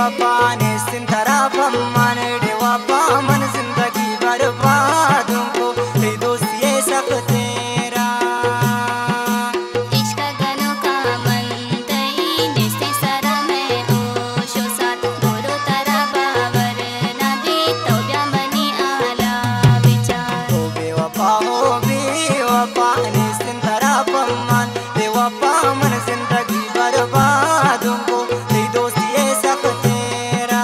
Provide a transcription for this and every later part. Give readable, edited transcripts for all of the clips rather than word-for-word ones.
बेवफा ने सिंधरा मन बेवफा मन जिंदगी बर्बाद को ये दोस्त ये सब तेरा इश्क गनो का मन तई निस्ते सरा में ओशो साथ गोरो तरा बावर ना भी तो ब्या मनी आला विचार हो बेवफा ने सिंधरा मन बेवफा मन जिंदगी बर्बाद को ये दोस्त ये सब तेरा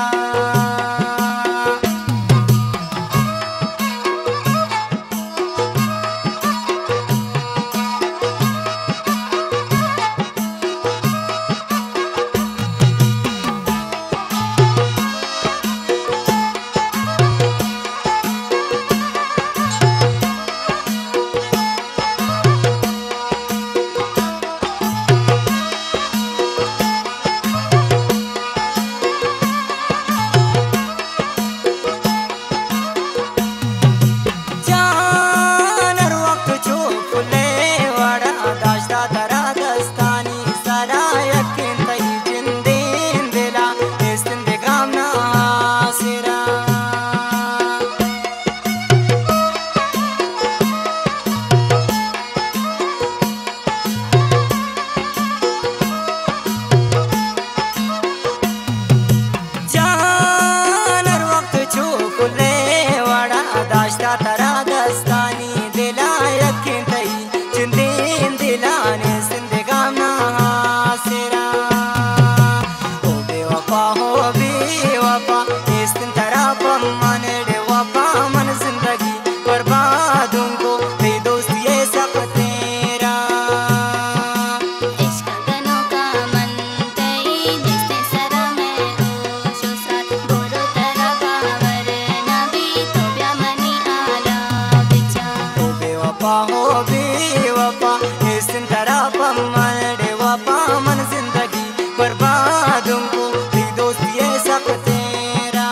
तरा दस्तानी दिला यकीन तई जिंदीन दिलाने जिंदगाम ना हासिरा हो बेवफा इस दिन तरा मन बेवफा मन जिंदगी बर्बाद को ये दोस्त ये सब तेरा इश्क गनो का मन तई निस्ते सरा में ओशो साथ गोरो तरा बावर ना भी तो ब्या मनी आला विचार हो बेवफा इस दिन तरा मन बेवफा मन जिंदगी बर्बाद को ये दोस्त ये सब तेरा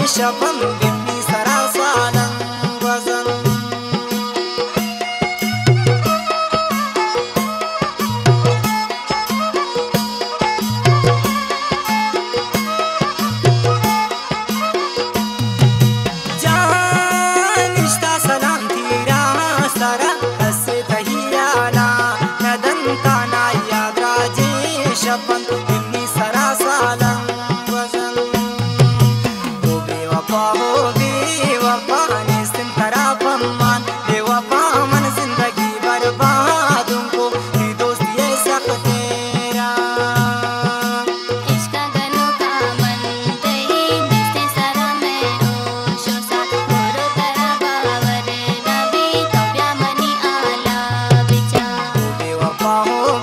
शपम बिन्नी सरा सालन वजन शपन बिन्नी सरा सालन वजन हो बेवफा ने सिन तराफम मान बेवफा मन जिंदगी बर्बाद उनको ये दोस्ती है सख्त तेरा इश्क गनो का मन दही दिसते सारा मैं ओशो साथ मोरो तरा बावर नबी तौब्या मनी आला बिचा बेवफा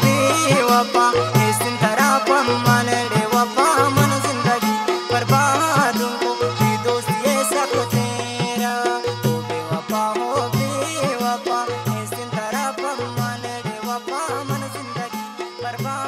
मन रे वफा मन जिंदगी बर्बाद उनको ये दोस्ती है सख्त तेरा ओ बेवफा इस तरफ मन रे वफा मन जिंदगी बर्बाद